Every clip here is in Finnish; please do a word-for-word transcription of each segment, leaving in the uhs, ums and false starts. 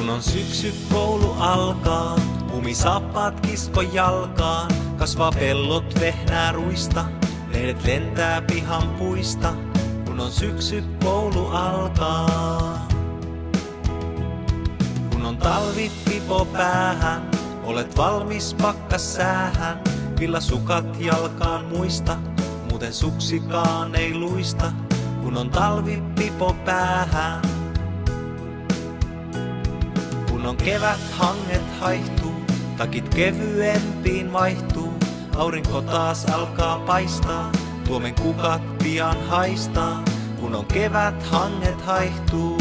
Kun on syksy, koulu alkaa, lumisaappaat kisko jalkaan. Kasvaa pellot vehnää ruista, lehdet lentää pihan puista. Kun on syksy, koulu alkaa. Kun on talvi, pipo päähän, olet valmis pakkassäähän. Villasukat jalkaan muista, muuten suksikaan ei luista. Kun on talvi, pipo päähän. Kun on kevät, hanget haihtuu, takit kevyempiin vaihtuu. Aurinko taas alkaa paistaa, tuomen kukat pian haistaa. Kun on kevät, hanget haihtuu.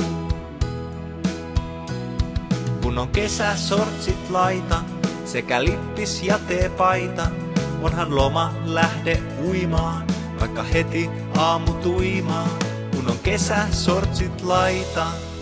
Kun on kesä, sortsit laita, sekä lippis ja teepaita. Onhan loma, lähde uimaan, vaikka heti aamu tuimaan. Kun on kesä, sortsit laita.